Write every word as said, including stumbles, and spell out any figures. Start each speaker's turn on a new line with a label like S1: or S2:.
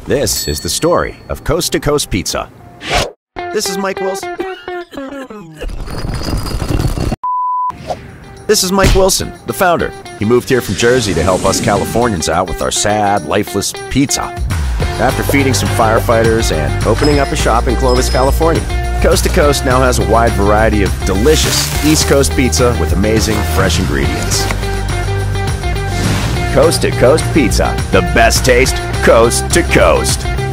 S1: This is the story of Coast to Coast Pizza. This is Mike Wilson. This is Mike Wilson, the founder. He moved here from Jersey to help us Californians out with our sad, lifeless pizza. After feeding some firefighters and opening up a shop in Clovis, California, Coast to Coast now has a wide variety of delicious East Coast pizza with amazing, fresh ingredients. Coast to Coast Pizza, the best taste, coast to coast.